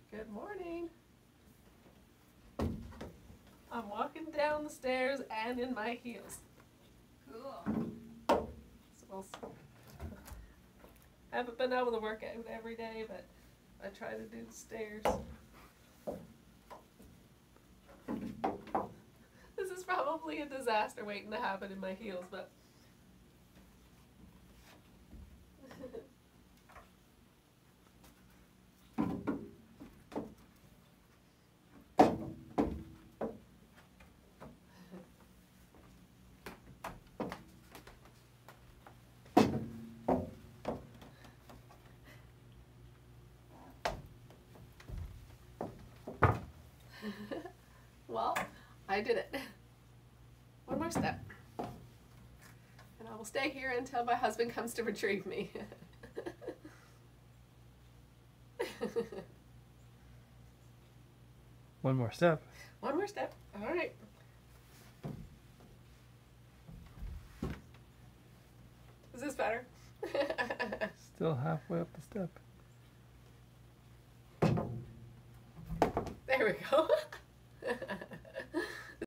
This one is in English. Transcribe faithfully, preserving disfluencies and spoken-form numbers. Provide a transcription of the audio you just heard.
Good morning. I'm walking down the stairs and in my heels. Cool. So I haven't been able to work out every day, but I try to do the stairs. This is probably a disaster waiting to happen in my heels, but well, I did it. One more step. And I will stay here until my husband comes to retrieve me. One more step. One more step. All right. Is this better? Still halfway up the step. There we go.